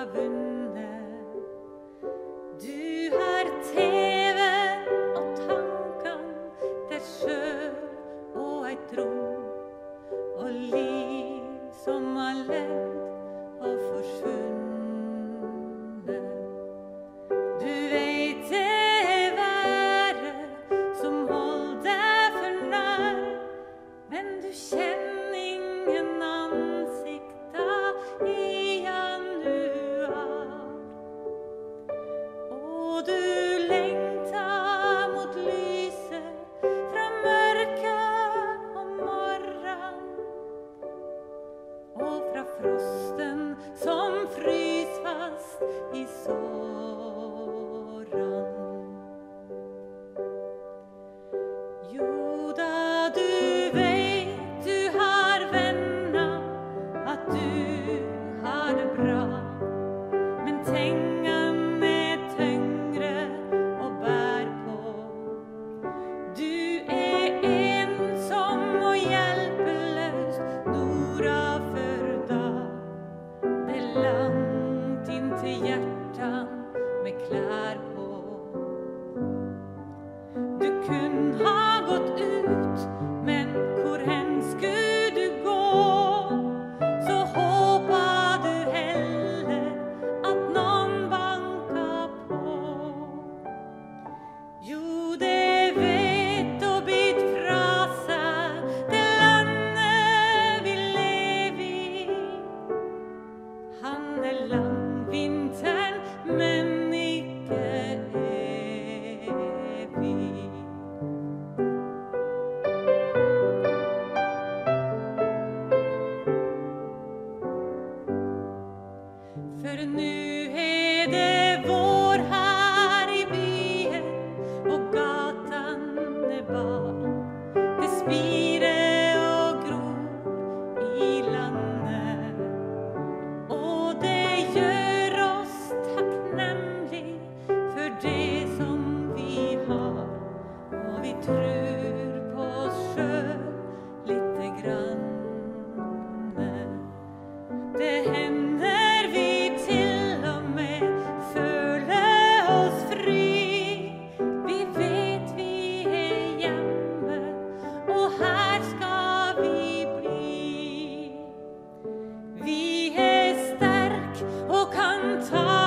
vunnet. Du har TV og tankene deg sjøl og eit rom, og liv som har levd og forsvunnet. Du veit det er været som holder deg for nær, men du kjenner ingen ansikter i januar. Og du lengter mot lyset fra mørket om morgenen, og fra frosten som frys fast i sårene. Jo da, du vet du har venner, at du har det bra, men tingene er tyngre å bære på. Du er ensom og hjelpeløs nordafor da. Det er langt inn til hjertene med klær på. Du kunne ha gått ut, men hvor hen skulle du gå? Så håper du heller at noen banker på. Jo, det vet å bit fra seg det landet vi lever i. Han er lang vinteren, men ikke evig. For nu er det vår her i byen, og gatene er bar. Det spirer og gror i landet, og det gjør oss takknemlig for det som vi har. Og vi tror på oss sjøl lite grann. Det hender vi til og med føler oss fri. Vi vet vi er hjemme, og her skal vi bli. Vi er sterk og kan ta